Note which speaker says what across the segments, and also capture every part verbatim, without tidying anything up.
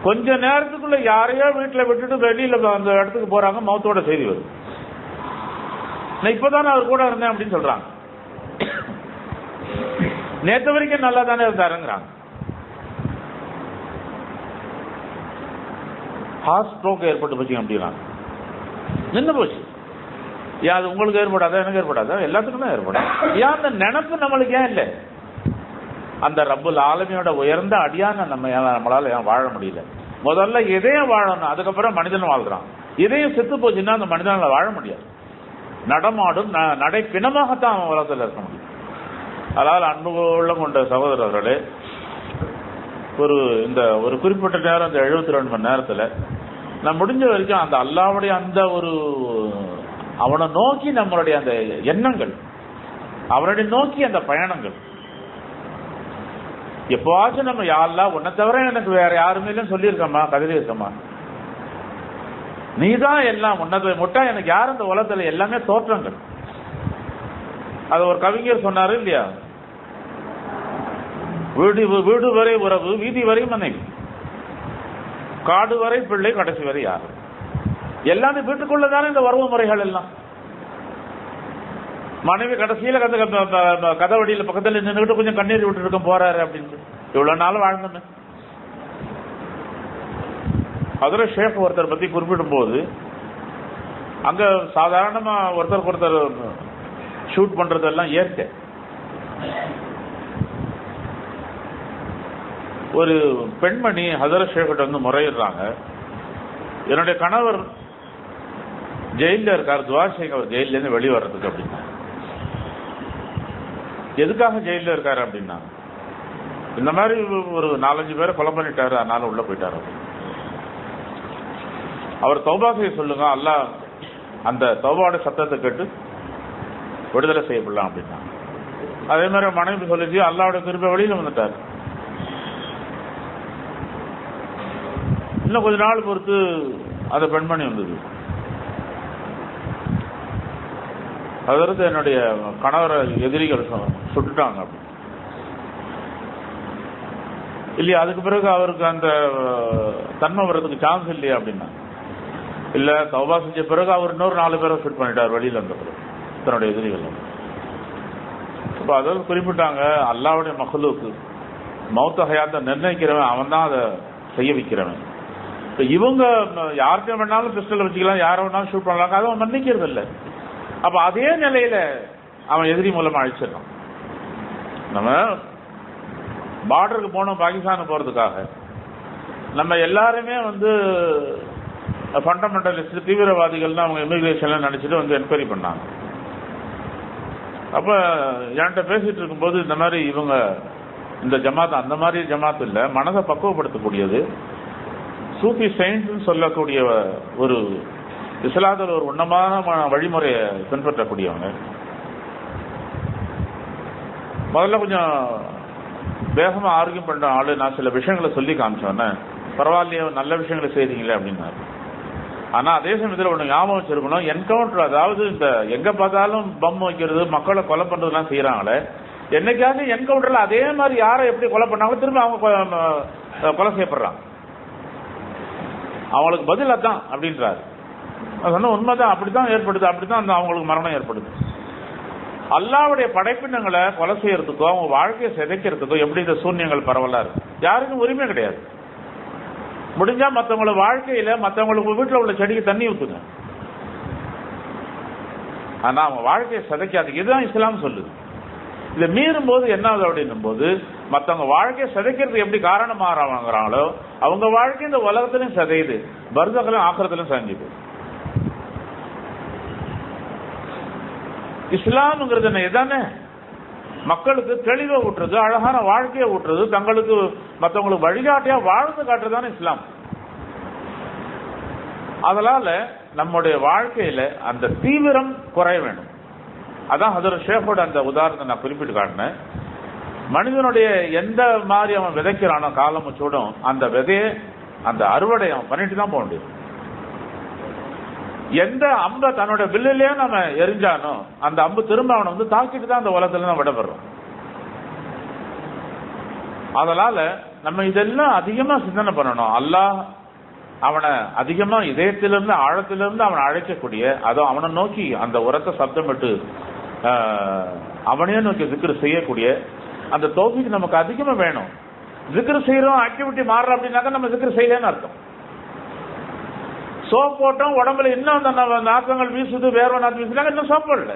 Speaker 1: கொஞ்ச நேரத்துக்குள்ள யாரையோ வீட்டுல விட்டுட்டு வெளியில அந்த இடத்துக்கு போறாங்க, மௌத்தோட செய்தி வருது. நான் இப்பதான் அவர் கூட இருந்தேன் அப்படின்னு சொல்றாங்க. நேற்று வரைக்கும் நல்லா தானே இருந்தாருங்கிறாங்க. ஹார்ட் ஸ்ட்ரோக் ஏற்பட்டு போச்சு அப்படின்னா நின்று போச்சு. ஏன் அது உங்களுக்கு ஏற்படாதா, எனக்கு ஏற்படாதா? எல்லாத்துக்கும் தான் ஏற்படும். ஏன் அந்த நினைப்பு நம்மளுக்கு ஏன் இல்லை? அந்த ரப்புல் ஆலமீனோட உயர்ந்த அடியான நம்ம நம்மளால ஏன் வாழ முடியல? முதல்ல இதயம் வாழணும், அதுக்கப்புறம் மனிதன் வாழ்றான். இதயம் செத்து போச்சுன்னா அந்த மனிதனால வாழ முடியாது. நடமாடும் நடை பிணமாகத்தான் அவன் உலகத்தில் இருக்க முடியும். அதாவது அன்பு உள்ள கொண்ட சகோதரர்களே, ஒரு இந்த ஒரு குறிப்பிட்ட நேரம், இந்த எழுபத்தி ரெண்டு மணி நேரத்தில் நான் முடிஞ்ச வரைக்கும் அந்த அல்லாவுடைய அந்த ஒரு அவனை நோக்கி நம்மளுடைய அந்த எண்ணங்கள், அவனுடைய நோக்கி அந்த பயணங்கள், எப்பவாச்சும் நம்ம யாரெல்லாம் உன்னை தவிர எனக்கு வேற யாருமே இல்லைன்னு சொல்லியிருக்கோமா, கதிரி இருக்கமா, நீதான் எல்லாம் உன்னதை முட்டா எனக்கு யார் இந்த உலகத்துல எல்லாமே தோற்றங்கள். அது ஒரு கவிஞர் சொன்னாரு இல்லையா, வீடு வீடு வரை உறவு, வீதி வரை மனைவி, காடு வரை பிள்ளை, கடைசி வரை யாரு. எல்லாமே வீட்டுக்குள்ளதானே இந்த உறவு முறைகள் எல்லாம். மனைவி கடைசியில கதவடியில பக்கத்துல நின்றுகிட்டு கொஞ்சம் கண்ணீர் விட்டு இருக்க போறாரு அப்படின்னு இவ்வளவு நாள் வாழ்ந்தோமே. அதுல ஷேக் ஒருத்தர் பத்தி குறிப்பிடும் போது, அங்க சாதாரணமா ஒருத்தருக்கு ஒருத்தர் ஷூட் பண்றதெல்லாம் ஏற்க, ஒரு பெண்மணி ஹதரத் ஷேக்கிட்ட வந்து முறையிடுறாங்க, என்னுடைய கணவர் ஜெயில இருக்காரு, துவா செய்யுங்க அவர் ஜெயில இருந்து வெளியே வர்றதுக்கு அப்படின்னா. எதுக்காக ஜெயில இருக்காரு அப்படின்னா, இந்த மாதிரி ஒரு நாலஞ்சு பேரை கொலை பண்ணிட்டாரு, அதனால உள்ள போயிட்டாரு. அவர் தௌபா செய்ய சொல்லுங்க, அல்லாஹ் அந்த தௌபாவோட சத்தத்தை கேட்டு விடுதலை செய்யப்படலாம் அப்படின்னா. அதே மாதிரி மனைவி சொல்லிச்சு, அல்லாவோட கிருபை வெளியில வந்துட்டார். இன்னும் கொஞ்ச நாள் பொறுத்து அந்த பெண்மணி வந்தது, அதற்கு என்னுடைய கணவரை எதிரிகள் சுட்டுட்டாங்க அப்படி இல்லையா. அதுக்கு பிறகு அவருக்கு அந்த தன்மை வர்றதுக்கு சான்ஸ் இல்லையா அப்படின்னா, இல்ல தௌபா செஞ்ச பிறகு அவர் இன்னொரு நாலு பேரை ஷூட் பண்ணிட்டார் வெளியில இருந்த பிறகு தன்னுடைய எதிரிகள். இப்போ அதாவது குறிப்பிட்டாங்க, அல்லாவுடைய மஹ்லூக்கு மௌத்த ஹயாத்தை நிர்ணயிக்கிறவன், அவன் தான் அதை செய்ய வைக்கிறவன். இவங்க யார்கிட்ட வேணாலும் பிஸ்டல் வச்சுக்கலாம், யாரை வேணாலும் ஷூட் பண்ணலாம், அதை அவன் மன்னிக்கிறது இல்லை. அப்ப அதே நிலையில அவன் எதிரி மூலமா அழிச்சிடறான். நம்ம பார்டருக்கு போனோம் பாகிஸ்தானுக்கு போறதுக்காக, நம்ம எல்லாருமே வந்து ஃபண்டமெண்டலிஸ்ட் தீவிரவாதிகள் அவங்க இமிகிரேஷன்ல நினைச்சிட்டு வந்து என்கொயரி பண்ணாங்க. அப்ப என்கிட்ட பேசிட்டு இருக்கும்போது, இந்த மாதிரி இவங்க இந்த ஜமாத் அந்த மாதிரி ஜமாத் இல்ல, மனதை பக்குவப்படுத்தக்கூடியது, சூஃபி சயின்ஸ் சொல்லக்கூடிய ஒரு இஸ்லாத்தில் ஒரு உன்னமான வழிமுறையை பின்பற்றக்கூடியவங்க. முதல்ல கொஞ்சம் வேகமா ஆரோக்கியம் பண்ற ஆளு, நான் சில விஷயங்களை சொல்லி காமிச்சோன்னே, பரவாயில்லையே நல்ல விஷயங்களை செய்றீங்களே அப்படின்னாரு. ஆனா அதே சமயத்தில் ஒண்ணு ஞாபகம் வச்சிருக்கணும், என்கவுண்டர், அதாவது இந்த எங்க பார்த்தாலும் பம் வைக்கிறது, மக்களை கொலை பண்றதுலாம் செய்யறாங்களே, என்னைக்காவது என்கவுண்டர்ல அதே மாதிரி யாரை எப்படி கொலை பண்ணாங்களோ திரும்ப அவங்க கொலை செய்யப்படுறாங்க. அவங்களுக்கு பதில் அதான் அப்படின்றாரு. சொன்ன உண்மைதான், அப்படித்தான் ஏற்படுது, அப்படித்தான் அந்த அவங்களுக்கு மரணம் ஏற்படுது. அல்லாவுடைய படைப்பினங்களை கொலை செய்யறதுக்கோ அவங்க வாழ்க்கையை சிதைக்கிறதுக்கோ எப்படி இந்த சூன்யங்கள் பரவலா இருக்கு. யாருக்கும் உரிமை கிடையாது. முடிஞ்சா மற்றவங்கள வாழ்க்கையில மற்றவங்களுக்கு வீட்டில் உள்ள செடிக்கு தண்ணி ஊத்துங்க, ஆனா அவங்க வாழ்க்கையை சிதைக்காது. இதுதான் இஸ்லாம் சொல்லுது. இதை மீறும் போது என்ன ஆகுது அப்படின்னும் போது, மற்றவங்க வாழ்க்கையை சிதைக்கிறதுக்கு எப்படி காரணமாகறாங்களோ அவங்க வாழ்க்கை இந்த உலகத்திலும் சிதையுது, பர்சகலும் ஆக்கிரத்திலும் செஞ்சுது. இஸ்லாம்ங்கிறது என்ன எதானே, மக்களுக்கு தெளிவை ஊட்டுறது, அழகான வாழ்க்கையை ஊட்டுறது, தங்களுக்கு மற்றவங்களுக்கு வழிகாட்டியா வாழ்ந்து காட்டுறதுதானே இஸ்லாம். அதனால நம்முடைய வாழ்க்கையில அந்த தீவிரம் குறைய வேண்டும். அதான் ஹதரத் ஷேக்கோட அந்த உதாரணத்தை நான் குறிப்பிட்டு காட்டினேன். மனிதனுடைய எந்த மாதிரி அவன் விதைக்கிறானோ காலம் சூடும், அந்த விதையை அந்த அறுவடை அவன் பண்ணிட்டு தான் போக முடியும். எந்த அம்பை தன்னோட வில்லிலே நம்ம எரிஞ்சானோ அந்த அம்பு திரும்ப அவனை வந்து தாக்கிட்டு தான் அந்த உலகத்துல நம்ம விடப்படுறோம். அதனால நம்ம இதெல்லாம் அதிகமா சிந்தனை பண்ணணும். அல்லாஹ் அவனை அதிகமா இதயத்திலிருந்து ஆழத்திலிருந்து அவனை அழைக்கக்கூடிய, அதோ அவனை நோக்கி அந்த உரத்த சப்தமிட்டு அவனையே நோக்கி ஜிக்ர் செய்யக்கூடிய அந்த தௌஃபீக் நமக்கு அதிகமா வேணும். ஜிக்ர் செய்யறோம், ஆக்டிவிட்டி மாறுறோம் அப்படின்னாக்கா நம்ம ஜிக்ர் செய்யலன்னு அர்த்தம். சோப் போட்டோம், உடம்புல இன்னும் அந்த நாக்கங்கள் வீசுது, வேர்வை நாத்து வீசுனாங்க, இன்னும் சோப் போடல.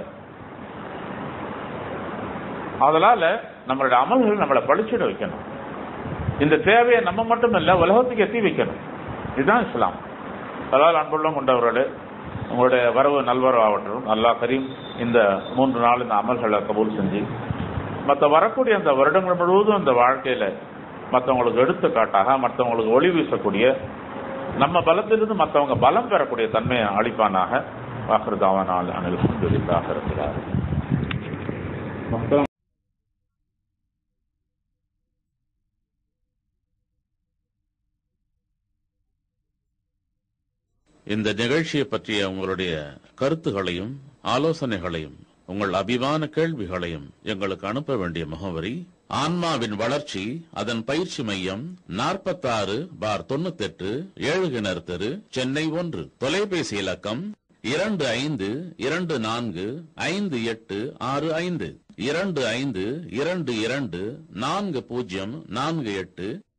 Speaker 1: அதனால நம்மளுடைய அமல்கள் நம்மளை பழிச்சிட வைக்கணும். இந்த தேவையை நம்ம மட்டும் இல்ல, உலகத்துக்கு எத்தி வைக்கணும். இதுதான் இஸ்லாம். அதாவது அன்புள்ள கொண்டவர்களே, உங்களுடைய வரவு நல்வரவு ஆகட்டும். அல்லாஹ் கரீம் இந்த மூன்று நாள் இந்த அமல்களை கபூல் செஞ்சு மற்ற வரக்கூடிய அந்த வருடங்கள் முழுவதும் இந்த வாழ்க்கையில மற்றவங்களுக்கு எடுத்துக்காட்டாக, மற்றவங்களுக்கு ஒளி வீசக்கூடிய, நம்ம பலத்திலிருந்து மற்றவங்க பலம் பெறக்கூடிய தன்மையை அளிப்பானாக. வாக்குறுதாவனால் அனில் அல்ஹம்துலில்லாஹ் ரப்பில் ஆலமீன்.
Speaker 2: இந்த நிகழ்ச்சியை பற்றிய உங்களுடைய கருத்துகளையும் ஆலோசனைகளையும் உங்கள் அபிமான கேள்விகளையும் எங்களுக்கு அனுப்ப வேண்டிய முகவரி: ஆன்மாவின் வளர்ச்சி, அதன் பயிற்சி மையம், நாற்பத்தாறு பார் தொண்ணூத்தி எட்டு ஏழு கிணறு தெரு, சென்னை ஒன்று. தொலைபேசி இலக்கம் இரண்டு ஐந்து இரண்டு நான்கு ஐந்து எட்டு ஆறு ஐந்து இரண்டு ஐந்து இரண்டு இரண்டு நான்கு பூஜ்ஜியம் நான்கு எட்டு